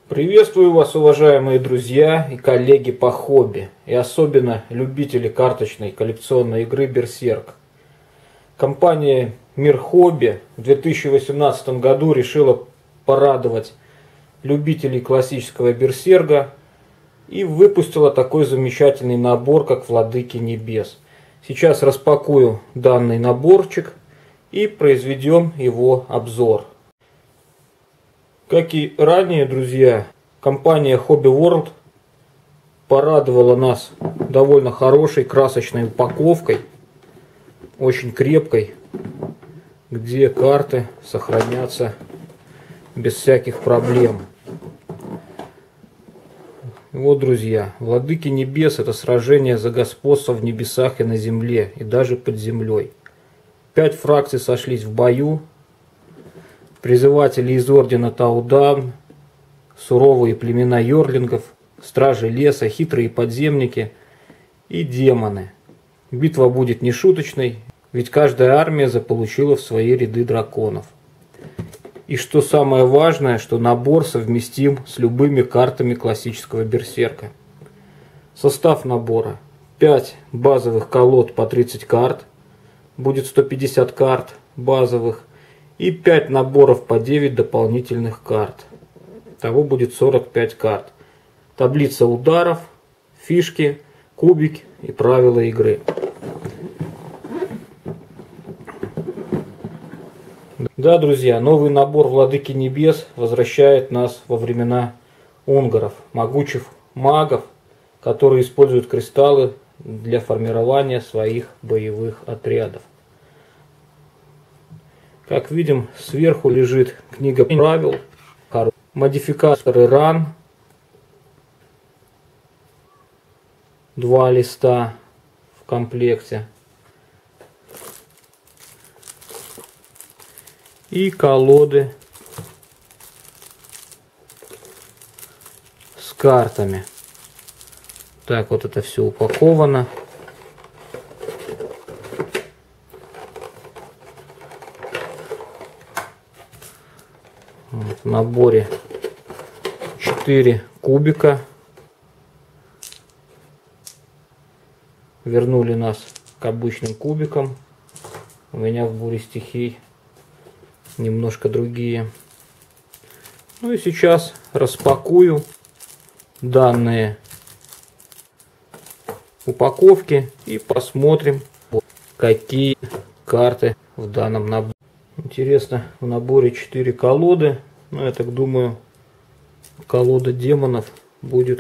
Приветствую вас, уважаемые друзья и коллеги по хобби, и особенно любители карточной коллекционной игры Берсерк. Компания Мир Хобби в 2018 году решила порадовать любителей классического Берсерка и выпустила такой замечательный набор, как Владыки Небес. Сейчас распакую данный наборчик и произведем его обзор. Как и ранее, друзья, компания Hobby World порадовала нас довольно хорошей красочной упаковкой, очень крепкой, где карты сохранятся без всяких проблем. Вот, друзья, Владыки Небес — это сражение за господство в небесах и на земле, и даже под землей. 5 фракций сошлись в бою. Призыватели из ордена Таудан, суровые племена йорлингов, стражи леса, хитрые подземники и демоны. Битва будет нешуточной, ведь каждая армия заполучила в свои ряды драконов. И что самое важное, что набор совместим с любыми картами классического Берсерка. Состав набора: 5 базовых колод по 30 карт, будет 150 карт базовых, и 5 наборов по 9 дополнительных карт. Того будет 45 карт. Таблица ударов, фишки, кубики и правила игры. Да, друзья, новый набор Владыки Небес возвращает нас во времена унгаров, могучих магов, которые используют кристаллы для формирования своих боевых отрядов. Как видим, сверху лежит книга правил, модификаторы ран, 2 листа в комплекте и колоды с картами. Так, вот это все упаковано. В наборе 4 кубика. Вернули нас к обычным кубикам. У меня в буре стихий немножко другие. Ну и сейчас распакую данные упаковки и посмотрим, какие карты в данном наборе. Интересно, в наборе 4 колоды. Ну, я так думаю, колода демонов будет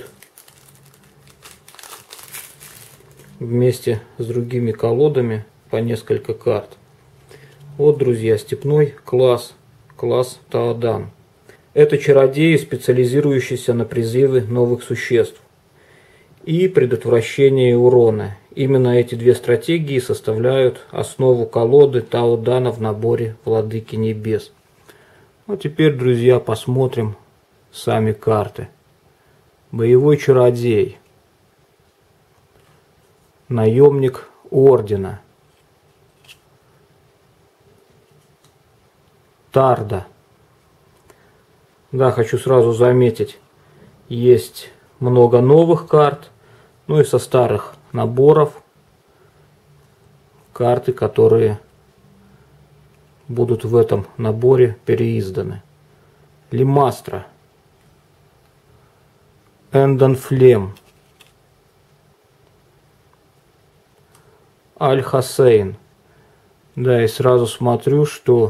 вместе с другими колодами по несколько карт. Вот, друзья, степной класс Таудан. Это чародеи, специализирующиеся на призыве новых существ и предотвращении урона. Именно эти 2 стратегии составляют основу колоды Таудана в наборе Владыки Небес. Ну, теперь, друзья, посмотрим сами карты. Боевой чародей. Наемник ордена. Тарда. Да, хочу сразу заметить, есть много новых карт, ну и со старых наборов карты, которые будут в этом наборе переизданы. Лимастра. Эндонфлем. Аль-Хасейн. Да, и сразу смотрю, что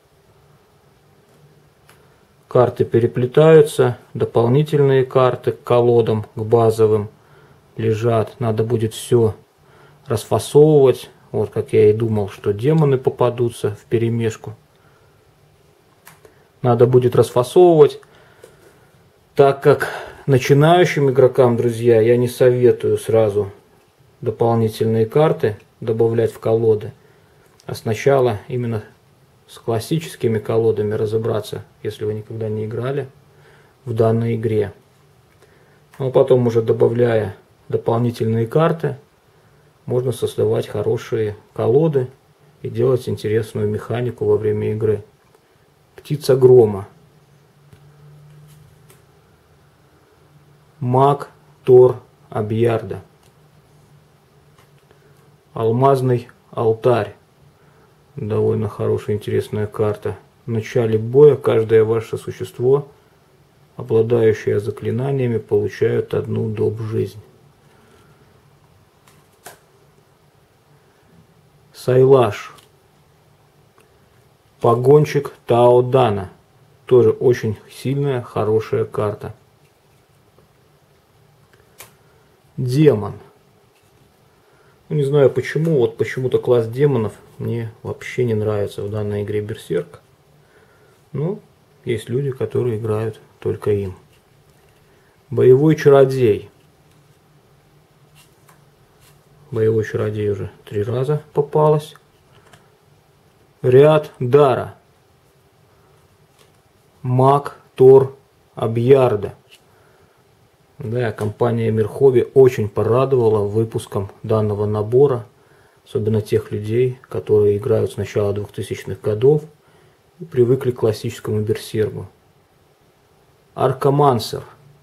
карты переплетаются, дополнительные карты к колодам, к базовым лежат. Надо будет все расфасовывать. Вот как я и думал, что демоны попадутся вперемешку. Надо будет расфасовывать, так как начинающим игрокам, друзья, я не советую сразу дополнительные карты добавлять в колоды, а сначала именно с классическими колодами разобраться, если вы никогда не играли в данной игре. Ну, а потом уже добавляя дополнительные карты, можно создавать хорошие колоды и делать интересную механику во время игры. Птица грома. Маг Тор Абьярда. Алмазный алтарь. Довольно хорошая, интересная карта. В начале боя каждое ваше существо, обладающее заклинаниями, получает одну доп. Жизнь. Сайлаш. Погонщик Таодана. Тоже очень сильная, хорошая карта. Демон. Ну, не знаю почему, вот почему-то класс демонов мне вообще не нравится в данной игре Берсерк. Ну, есть люди, которые играют только им. Боевой чародей. Боевой чародей уже 3 раза попалась. Ряд Дара. Маг Тор Абьярда. Да, компания Мир Хобби очень порадовала выпуском данного набора, особенно тех людей, которые играют с начала 2000-х годов и привыкли к классическому берсергу. Аркомансер.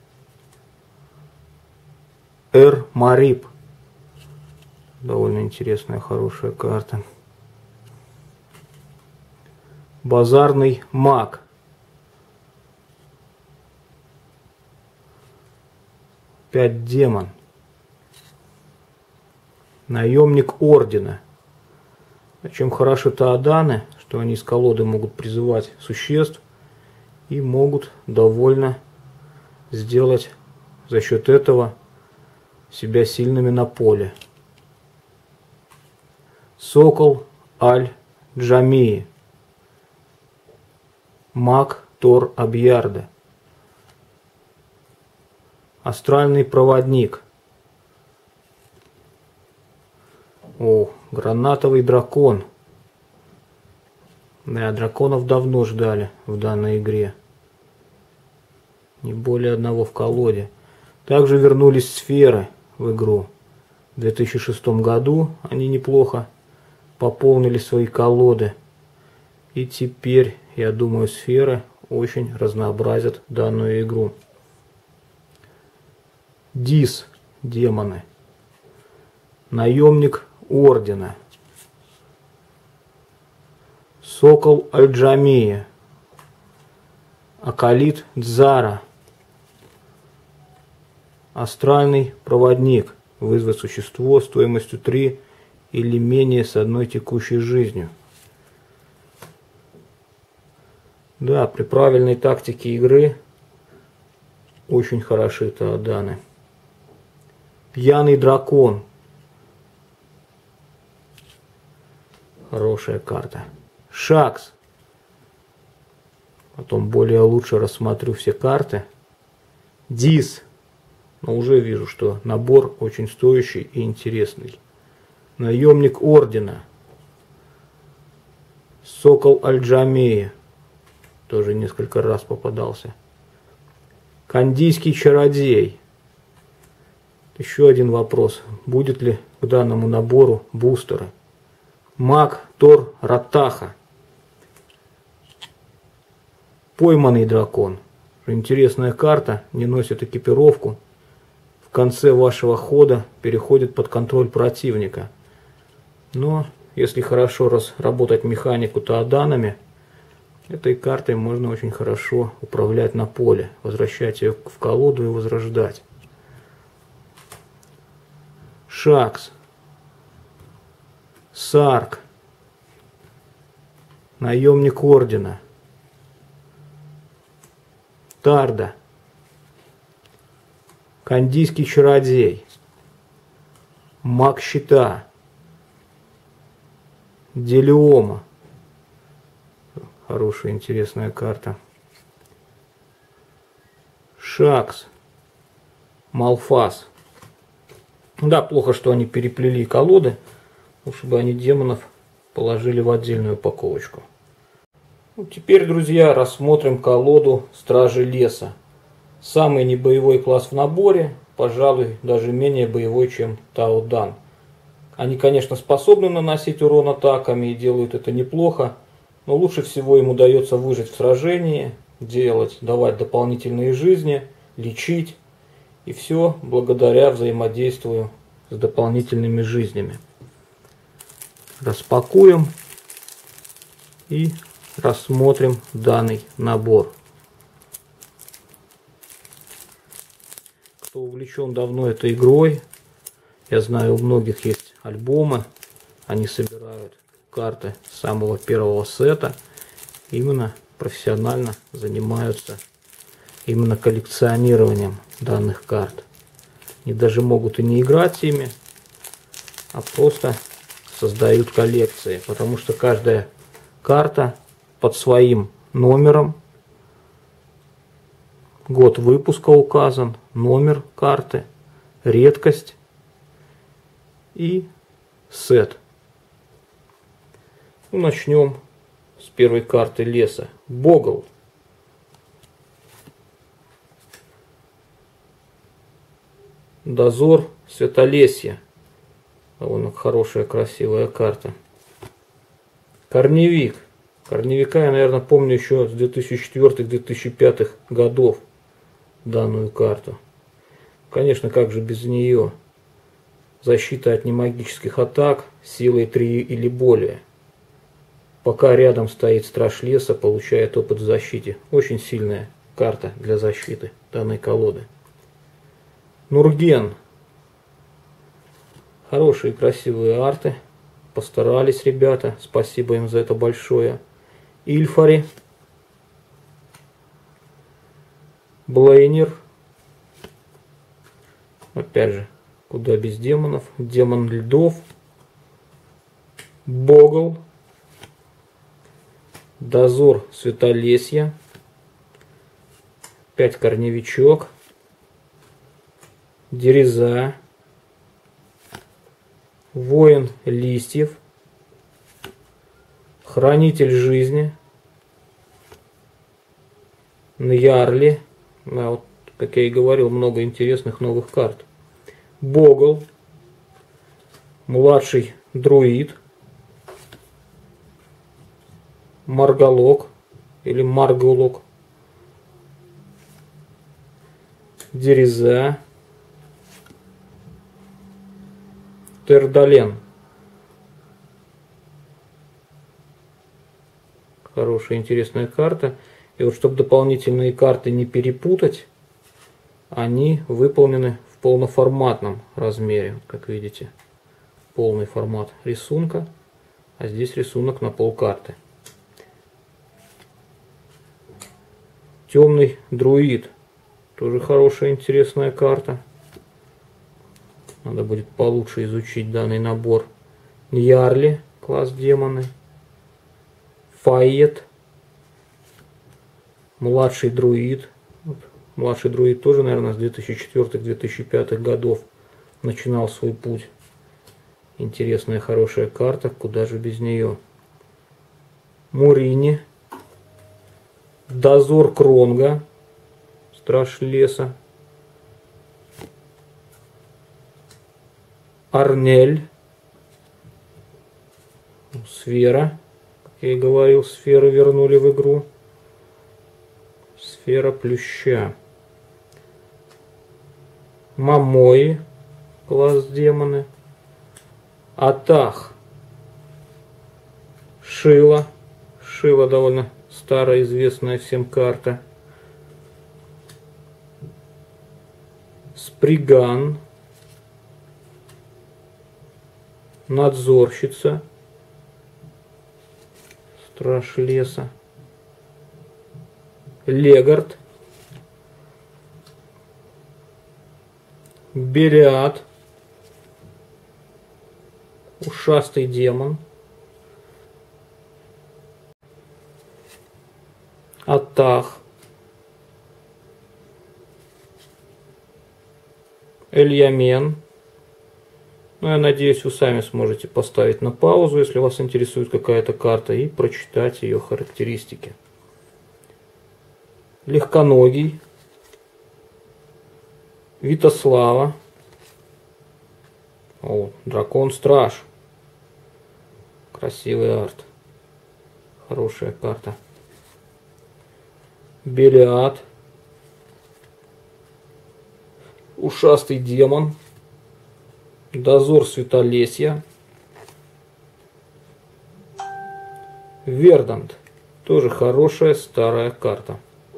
Эр-Марип. Довольно интересная, хорошая карта. Базарный маг. Опять демон. Наемник ордена. Чем хороши таоданы, что они из колоды могут призывать существ и могут довольно сделать за счет этого себя сильными на поле. Сокол Аль-Джамии. Маг Тор Абьярда. Астральный проводник. О, гранатовый дракон. Да, драконов давно ждали в данной игре. Не более одного в колоде. Также вернулись сферы в игру. В 2006 году они неплохо пополнили свои колоды. И теперь, я думаю, сферы очень разнообразят данную игру. Дис, демоны. Наемник ордена. Сокол Аль-Джамия. Акалит Дзара. Астральный проводник. Вызвать существо стоимостью 3 или менее с одной текущей жизнью. Да, при правильной тактике игры очень хороши таоданы. Пьяный дракон. Хорошая карта. Шакс. Потом более лучше рассмотрю все карты. Дис. Но уже вижу, что набор очень стоящий и интересный. Наемник ордена. Сокол Аль-Джамия. Тоже несколько раз попадался. Кандийский чародей. Еще один вопрос. Будет ли к данному набору бустеры? Маг Тор Ратаха. Пойманный дракон. Интересная карта. Не носит экипировку. В конце вашего хода переходит под контроль противника. Но если хорошо разработать механику таоданами, этой картой можно очень хорошо управлять на поле. Возвращать ее в колоду и возрождать. Шакс. Сарк. Наемник ордена. Тарда. Кандийский чародей. Маг щита. Делиома. Хорошая, интересная карта. Шакс. Малфас. Да, плохо, что они переплели колоды. Лучше бы они демонов положили в отдельную упаковочку. Ну, теперь, друзья, рассмотрим колоду Стражи Леса. Самый небоевой класс в наборе, пожалуй, даже менее боевой, чем Таодан. Они, конечно, способны наносить урон атаками и делают это неплохо, но лучше всего им удается выжить в сражении, давать дополнительные жизни, лечить И все благодаря взаимодействию с дополнительными жизнями. Распакуем и рассмотрим данный набор. Кто увлечен давно этой игрой, я знаю, у многих есть альбомы, они собирают карты с самого первого сета, именно профессионально занимаются именно коллекционированием данных карт. Они даже могут и не играть ими, а просто создают коллекции, потому что каждая карта под своим номером, год выпуска указан, номер карты, редкость и сет. Начнем с первой карты леса. Богл. Дозор Светолесья. Довольно хорошая, красивая карта. Корневик. Корневика я, наверное, помню еще с 2004-2005 годов данную карту. Конечно, как же без нее. Защита от немагических атак силой 3 или более. Пока рядом стоит страж леса, получает опыт в защите. Очень сильная карта для защиты данной колоды. Нурген. Хорошие красивые арты. Постарались ребята. Спасибо им за это большое. Ильфари. Блейнер. Опять же, куда без демонов. Демон льдов. Богл. Дозор Светолесья. Опять корневичок. Дереза. Воин листьев. Хранитель жизни. Ньярли. Вот, как я и говорил, много интересных новых карт. Богл. Младший друид. Марголок или Марголок. Дереза. Тердален. Хорошая, интересная карта. И вот чтобы дополнительные карты не перепутать, они выполнены в полноформатном размере. Как видите, полный формат рисунка, а здесь рисунок на полкарты. Темный друид. Тоже хорошая, интересная карта. Надо будет получше изучить данный набор. Ньярли, класс демоны. Файет. Младший друид. Вот. Младший друид тоже, наверное, с 2004-2005 годов начинал свой путь. Интересная, хорошая карта. Куда же без нее. Мурини. Дозор Кронга. Страж леса. Арнель. Сфера. Как я и говорил, сферу вернули в игру. Сфера плюща. Мамои. Класс демоны. Атах. Шила. Шила довольно старая, известная всем карта. Сприган. Надзорщица. Страж леса. Легард. Белиад. Ушастый демон. Атах. Эльямен. Ну, я надеюсь, вы сами сможете поставить на паузу, если вас интересует какая-то карта, и прочитать ее характеристики. Легконогий. Витослава. О, дракон-страж. Красивый арт. Хорошая карта. Белиад. ушастый демон, дозор Светолесья, Вердант, тоже хорошая старая карта,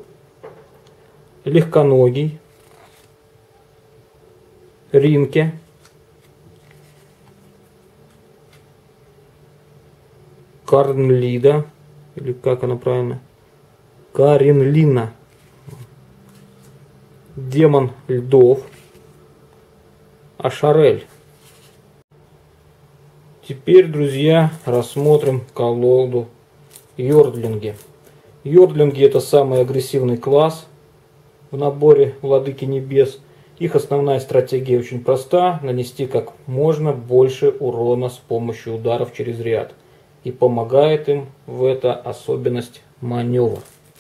Легконогий, Ринке, Карнлида, или как она правильно, Каринлина, Демон льдов, Ашарель. Теперь, друзья, рассмотрим колоду Йордлинги. Йордлинги — это самый агрессивный класс в наборе Владыки Небес. Их основная стратегия очень проста: нанести как можно больше урона с помощью ударов через ряд. И помогает им в это особенность маневр.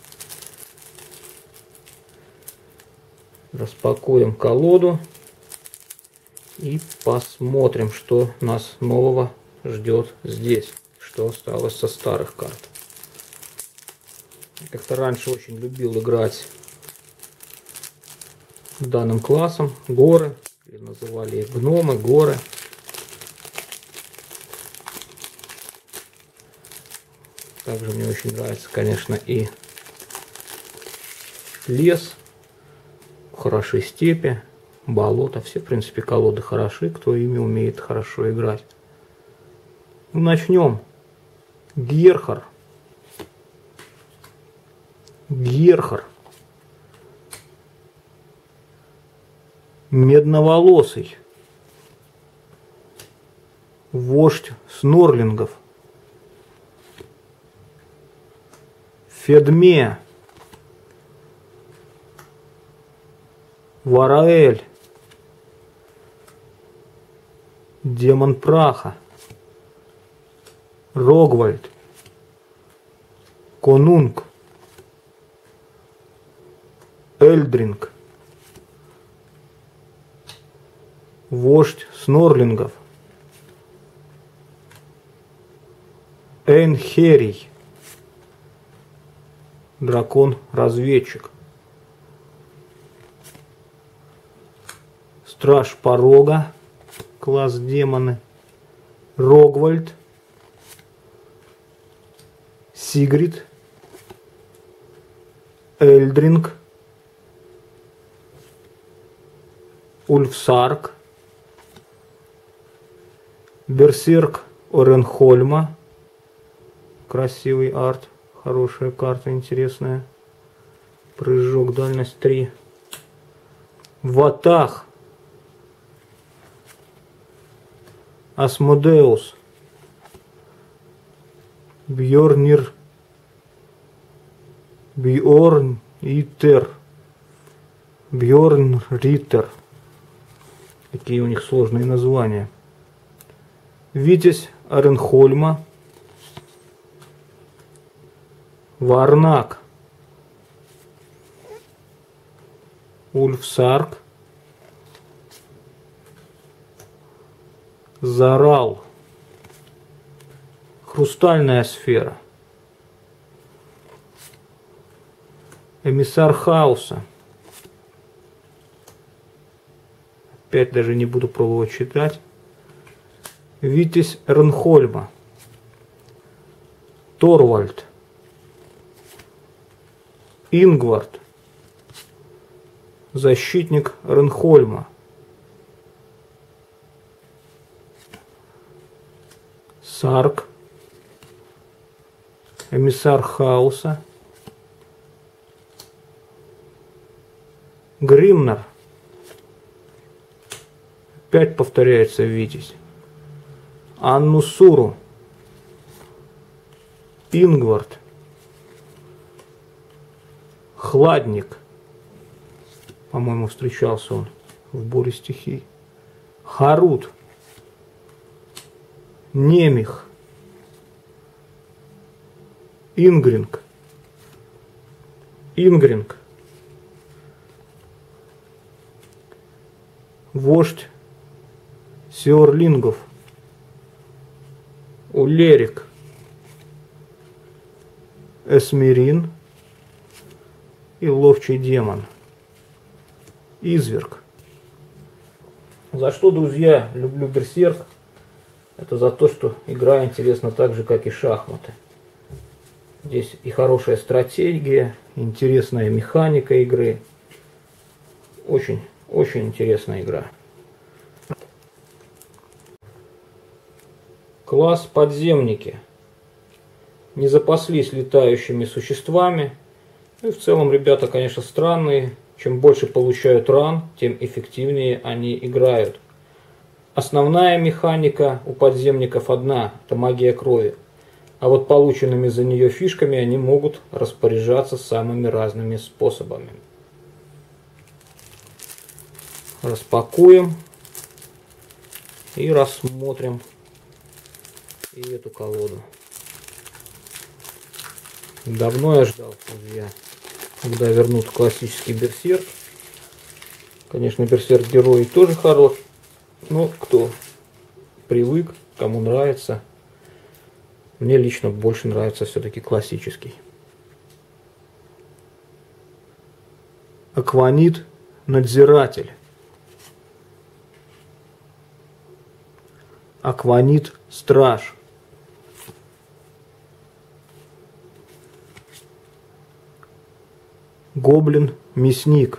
Распакуем колоду и посмотрим, что нас нового ждет здесь, что осталось со старых карт. Как-то раньше очень любил играть данным классом горы, или называли их гномы, горы. Также мне очень нравится, конечно, и лес, хороши степи, болото. Все, в принципе, колоды хороши, кто ими умеет хорошо играть. Ну, начнем. Герхар. Герхар. Медноволосый. Вождь снорлингов. Федме. Вараэль. Демон праха. Рогвальд. Конунг. Эльдринг. Вождь снорлингов. Эйнхерий. Дракон-разведчик. Страж порога. Класс демоны. Рогвальд. Сигрид. Эльдринг. Ульфсарк. Берсерк Оренхольма. Красивый арт. Хорошая карта, интересная. Прыжок, дальность 3. Ватах. Асмодеус. Бьорнир. Бьорн Итер. Бьорн Риттер. Какие у них сложные названия. Витязь Оренхольма. Варнак. Ульфсарк. Зарал. Хрустальная сфера. Эмиссар хаоса. Опять даже не буду пробовать читать. Витязь Эрнхольма. Торвальд. Ингвард. Защитник Эрнхольма. Сарк. Эмиссар хаоса. Гримнар. Опять повторяется Витязь. Аннусуру. Ингвард. Хладник. По-моему, встречался он в Буре стихий. Харут. Немих. Ингринг. Ингринг. Вождь Сиорлингов. Улерик. Эсмерин. И ловчий демон. Изверг. За что, друзья, люблю Берсерк? Это за то, что игра интересна так же, как и шахматы. Здесь и хорошая стратегия, интересная механика игры. Очень интересная игра. Класс подземники. Не запаслись летающими существами. Ну и в целом ребята, конечно, странные. Чем больше получают ран, тем эффективнее они играют. Основная механика у подземников одна – это магия крови. А вот полученными за нее фишками они могут распоряжаться самыми разными способами. Распакуем и рассмотрим и эту колоду. Давно я ждал, друзья, когда вернут классический Берсерк. Конечно, Берсерк герой тоже хорош, но кто привык, кому нравится. Мне лично больше нравится все-таки классический. Акванит надзиратель. Акванит страж. Гоблин мясник.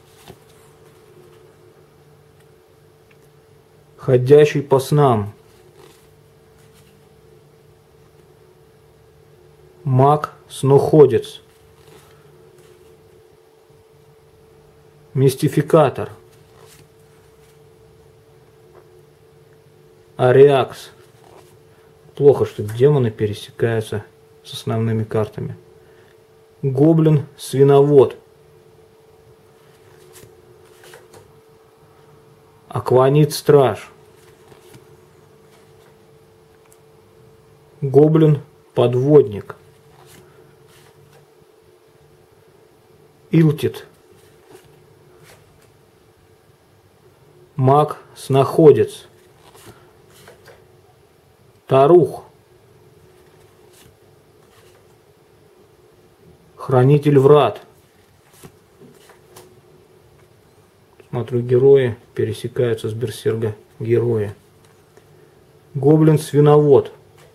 Ходящий по снам. Маг сноходец. Мистификатор. Ариакс. Плохо, что демоны пересекаются с основными картами. Гоблин-свиновод. Акванит-страж. Гоблин-подводник. Илтит. Маг-сноходец. Тарух. Хранитель врат. Смотрю, герои пересекаются с Берсерга. Герои. Гоблин-свиновод.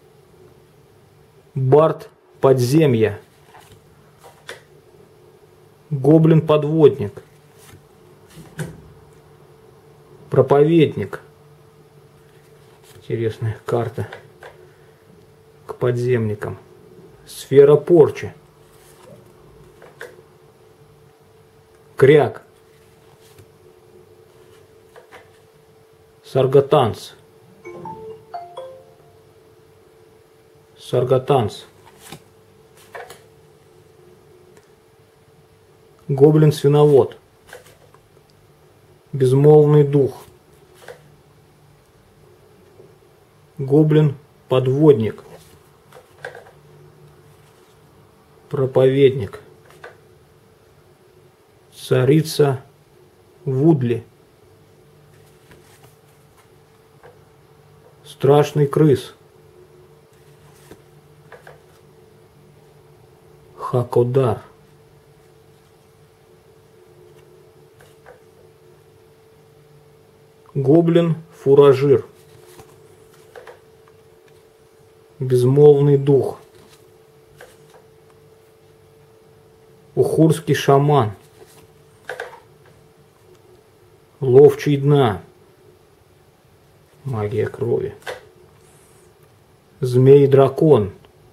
Бард подземья. Гоблин-подводник. Проповедник. Интересная карта к подземникам. Сфера порчи. Кряк. Саргатанц. Саргатанц. Гоблин-свиновод. Безмолвный дух. Гоблин-подводник. Проповедник. Царица Вудли. Страшный крыс. Хакодар. Гоблин-фуражир. Безмолвный дух. Ухурский шаман. Ловчий дна. Магия крови. Змей-дракон.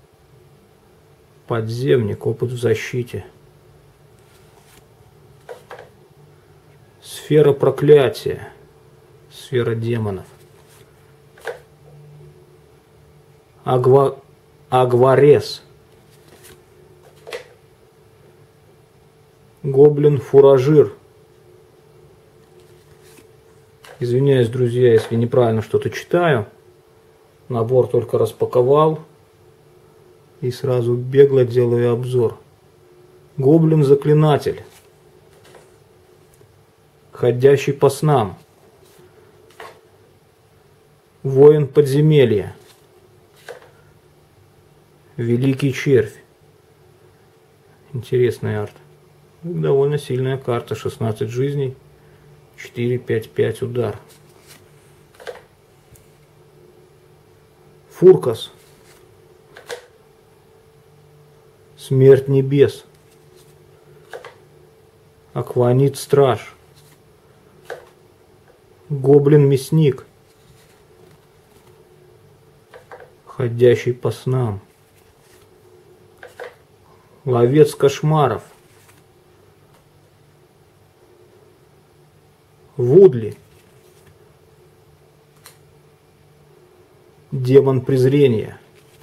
Подземник. Опыт в защите. Сфера проклятия. Сфера демонов. Агварес. Гоблин-фуражир. Извиняюсь, друзья, если неправильно что-то читаю. Набор только распаковал. И сразу бегло делаю обзор. Гоблин-заклинатель. Ходящий по снам. Воин подземелья. Великий червь. Интересный арт. Довольно сильная карта. 16 жизней. 4-5-5 удар. Фуркас. Смерть небес. Акванит страж. Гоблин мясник. Ходящий по снам. Ловец кошмаров. Вудли. Демон презрения.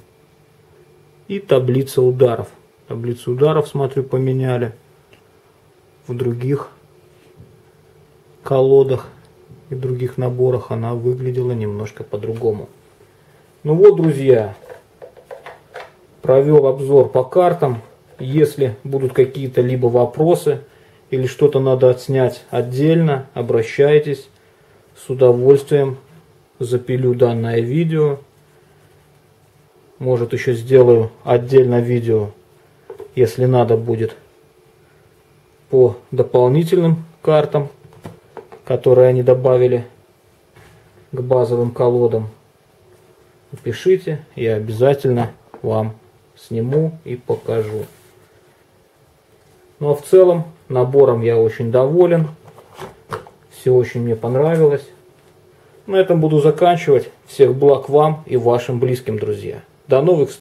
И таблица ударов. Таблицу ударов, смотрю, поменяли. В других колодах и других наборах она выглядела немножко по-другому. Ну вот, друзья, провел обзор по картам. Если будут какие-то либо вопросы или что-то надо отснять отдельно, обращайтесь. С удовольствием запилю данное видео. Может, еще сделаю отдельно видео, если надо будет, по дополнительным картам, которые они добавили к базовым колодам. Пишите, я обязательно вам сниму и покажу. Ну а в целом набором я очень доволен. Все очень мне понравилось. На этом буду заканчивать. Всех благ вам и вашим близким, друзья. До новых встреч!